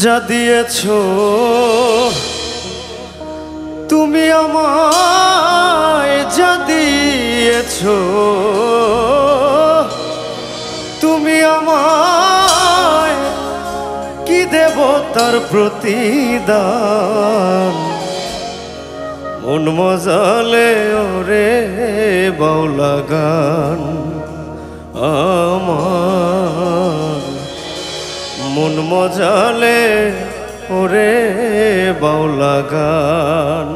যা দিয়েছো তুমি আমায়, যা দিয়েছো তুমি আমায়, কি দেব তার প্রতিদান। মন মজালে ওরে বাউলা গান আমার, মন মজালে ওরে বাউলা গান।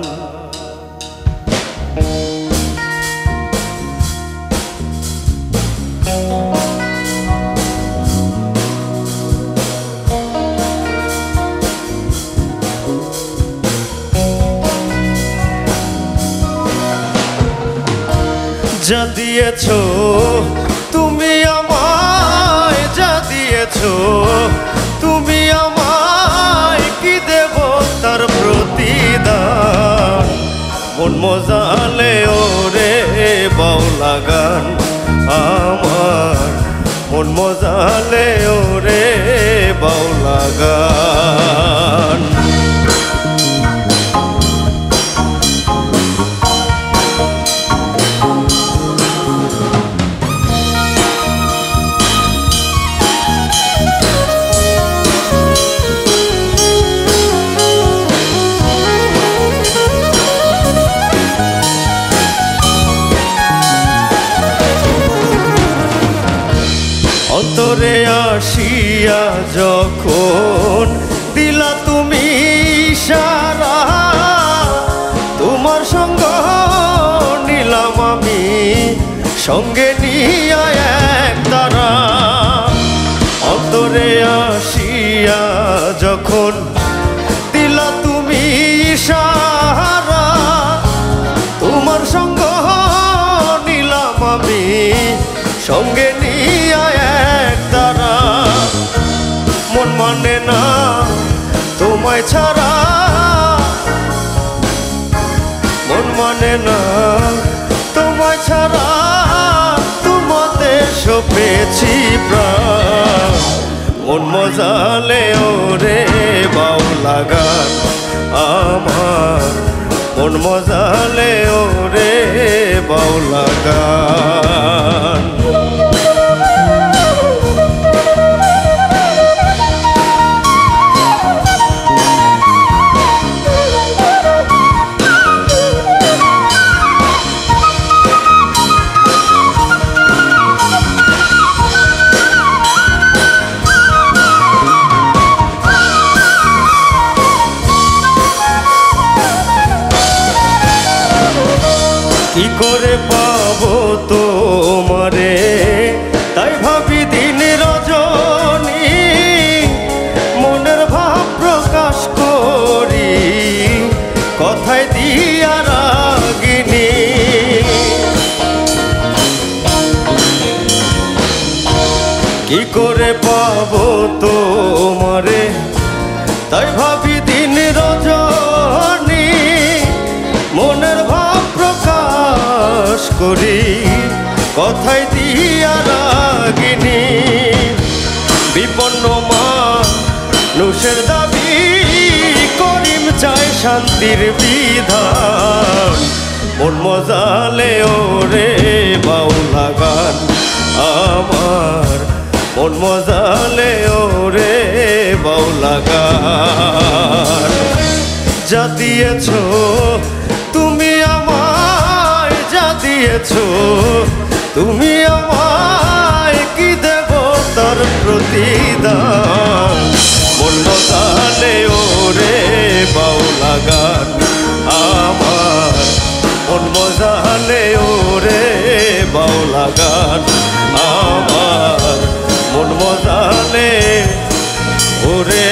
যা দিয়েছো তুমি আমায়, যা দিয়েছো তুমি আমায়, কি দেব তার প্রতিদান। মন মজালে ওরে বাউলা গান আমার, মন মজালে ওরে বাউলা গান। অন্তরে আসিয়া যখন দিলা তুমি ইশারা, তোমার সঙ্গ নিলাম আমি সঙ্গে নিয়া এক তারা। অন্তরে আসিয়া যখন দিলা তুমি ইশারা, তোমার সঙ্গ নিলাম আমি সঙ্গে নিয়া এক তারা। মন মানে না তোমায় ছাড়া, মন মানে না তোমায় ছাড়া, তোমাতে সপেছি প্রাণ। মন মজালে ওরে বাউলা গান আমার, মন মজালে ওরে বাউলা গান। কি করে পাবো তোমারে তাই ভাবি দিন রজনী, মনের ভাব প্রকাশ করি কথায় দিয়া রাগিনী। কি করে পাবো তোমারে তাই ভাবি দিন রজনী, মনের ভাব প্রকাশ করি কথায় দিয়া রাগিনী। বিপন্ন মানুষের দাবি করিম চাই শান্তির বিধান। মন মজালে ওরে বাউলা গান আমার, মন মজালে ওরে বাউলা গান। যা দিয়েছো তুমি আমায়, যা দিয়েছো তুমি আমায়, কি দেব তার প্রতিদান। মন মজালে ওরে বাউলা গান আমার, মন মজালে ওরে বাউলা গান আমার, মন মজালে ওরে